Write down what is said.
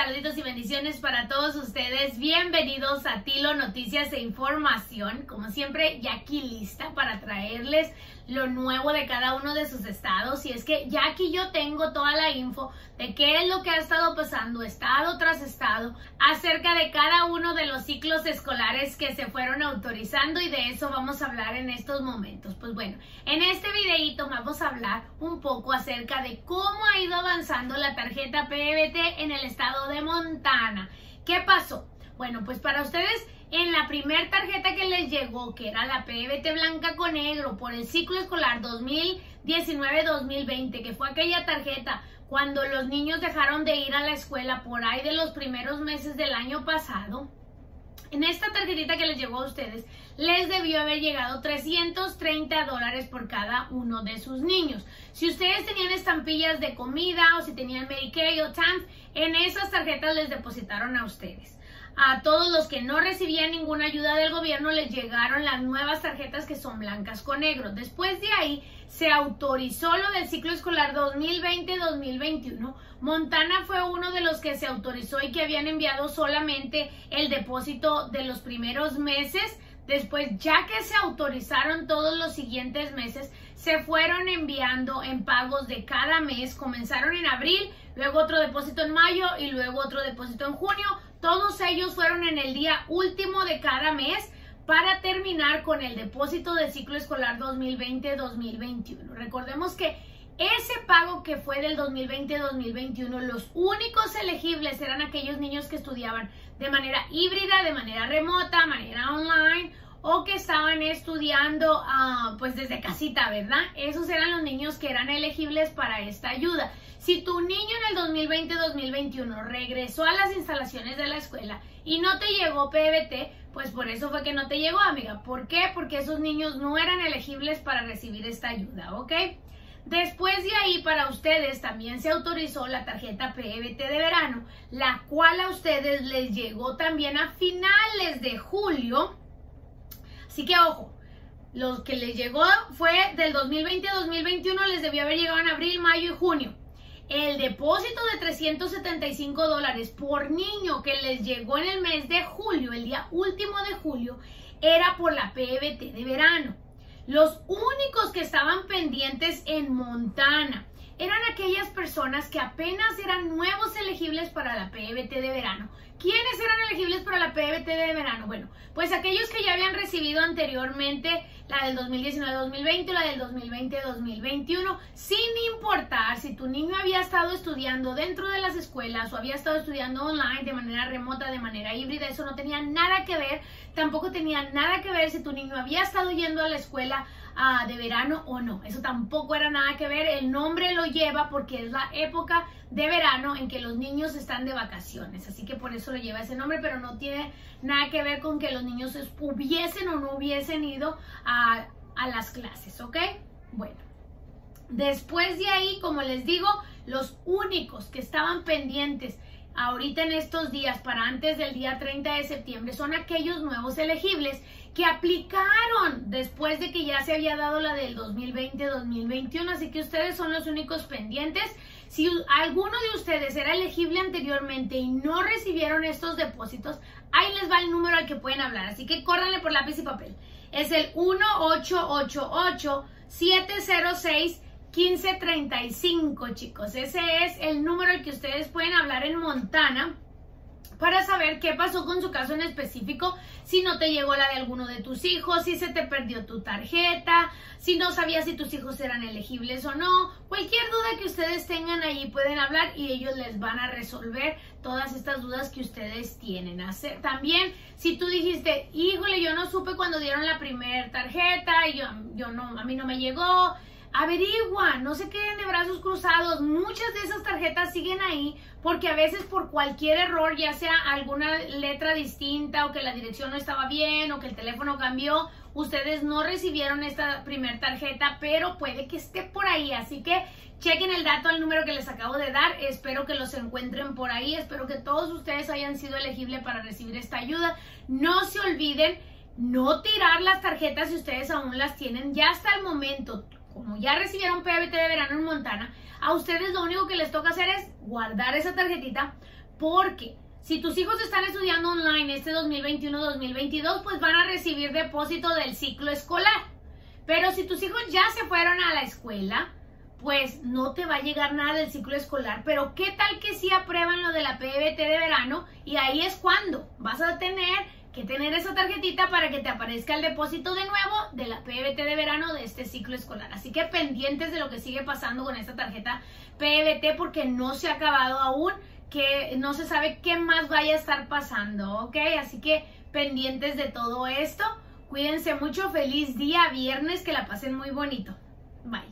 Saluditos y bendiciones para todos ustedes. Bienvenidos a Tilo Noticias e Información. Como siempre, ya aquí lista para traerles lo nuevo de cada uno de sus estados. Y es que ya aquí yo tengo toda la info de qué es lo que ha estado pasando estado tras estado acerca de cada uno de los ciclos escolares que se fueron autorizando, y de eso vamos a hablar en estos momentos. Pues bueno, en este videito vamos a hablar un poco acerca de cómo ha ido avanzando la tarjeta PBT en el estado de Montana. ¿Qué pasó? Bueno, pues para ustedes, en la primer tarjeta que les llegó, que era la PBT blanca con negro por el ciclo escolar 2019-2020, que fue aquella tarjeta cuando los niños dejaron de ir a la escuela por ahí de los primeros meses del año pasado, en esta tarjetita que les llegó a ustedes, les debió haber llegado $330 por cada uno de sus niños. Si ustedes tenían estampillas de comida o si tenían Medicaid o TANF, en esas tarjetas les depositaron a ustedes. A todos los que no recibían ninguna ayuda del gobierno les llegaron las nuevas tarjetas que son blancas con negro. Después de ahí se autorizó lo del ciclo escolar 2020-2021. Montana fue uno de los que se autorizó y que habían enviado solamente el depósito de los primeros meses. Después, ya que se autorizaron todos los siguientes meses, se fueron enviando en pagos de cada mes. Comenzaron en abril, luego otro depósito en mayo y luego otro depósito en junio. Todos ellos fueron en el día último de cada mes para terminar con el depósito del ciclo escolar 2020-2021. Recordemos que ese pago que fue del 2020-2021, los únicos elegibles eran aquellos niños que estudiaban de manera híbrida, de manera remota, manera online, o que estaban estudiando pues desde casita, ¿verdad? Esos eran los niños que eran elegibles para esta ayuda. Si tu niño en el 2020-2021 regresó a las instalaciones de la escuela y no te llegó PBT, pues por eso fue que no te llegó, amiga. ¿Por qué? Porque esos niños no eran elegibles para recibir esta ayuda, ¿ok? Después de ahí, para ustedes también se autorizó la tarjeta PBT de verano, la cual a ustedes les llegó también a finales de julio. Así que ojo, lo que les llegó fue del 2020-2021, les debió haber llegado en abril, mayo y junio. El depósito de $375 por niño que les llegó en el mes de julio, el día último de julio, era por la PBT de verano. Los únicos que estaban pendientes en Montana eran aquellas personas que apenas eran nuevos elegibles para la PBT de verano. ¿Quiénes eran elegibles para la PBT de verano? Bueno, pues aquellos que ya habían recibido anteriormente la del 2019-2020 o la del 2020-2021, sin importar si tu niño había estado estudiando dentro de las escuelas o había estado estudiando online, de manera remota, de manera híbrida. Eso no tenía nada que ver. Tampoco tenía nada que ver si tu niño había estado yendo a la escuela de verano o no. Eso tampoco era nada que ver. El nombre lo lleva porque es la época de verano en que los niños están de vacaciones, así que por eso lo lleva ese nombre, pero no tiene nada que ver con que los niños hubiesen o no hubiesen ido a las clases, ¿ok? Bueno, después de ahí, como les digo, los únicos que estaban pendientes ahorita en estos días para antes del día 30 de septiembre son aquellos nuevos elegibles que aplicaron después de que ya se había dado la del 2020-2021, así que ustedes son los únicos pendientes. Si alguno de ustedes era elegible anteriormente y no recibieron estos depósitos, ahí les va el número al que pueden hablar, así que córranle por lápiz y papel. Es el 1-888-706-1535, chicos. Ese es el número al que ustedes pueden hablar en Montana para saber qué pasó con su caso en específico, si no te llegó la de alguno de tus hijos, si se te perdió tu tarjeta, si no sabías si tus hijos eran elegibles o no. Cualquier duda que ustedes tengan allí pueden hablar y ellos les van a resolver todas estas dudas que ustedes tienen. También, si tú dijiste, híjole, yo no supe cuando dieron la primera tarjeta, y a mí no me llegó, averigua, no se queden de brazos cruzados. Muchas de esas tarjetas siguen ahí porque a veces por cualquier error, ya sea alguna letra distinta o que la dirección no estaba bien o que el teléfono cambió, ustedes no recibieron esta primer tarjeta, pero puede que esté por ahí. Así que chequen el dato al número que les acabo de dar. Espero que los encuentren por ahí. Espero que todos ustedes hayan sido elegibles para recibir esta ayuda. No se olviden no tirar las tarjetas si ustedes aún las tienen. Ya hasta el momento, como ya recibieron PBT de verano en Montana, a ustedes lo único que les toca hacer es guardar esa tarjetita, porque si tus hijos están estudiando online este 2021-2022, pues van a recibir depósito del ciclo escolar. Pero si tus hijos ya se fueron a la escuela, pues no te va a llegar nada del ciclo escolar. Pero ¿qué tal que sí aprueban lo de la PBT de verano? Y ahí es cuando vas a tener que tener esa tarjetita para que te aparezca el depósito de nuevo de la PBT de verano de este ciclo escolar. Así que pendientes de lo que sigue pasando con esta tarjeta PBT, porque no se ha acabado aún, que no se sabe qué más vaya a estar pasando, ¿ok? Así que pendientes de todo esto. Cuídense mucho. Feliz día viernes, que la pasen muy bonito. Bye.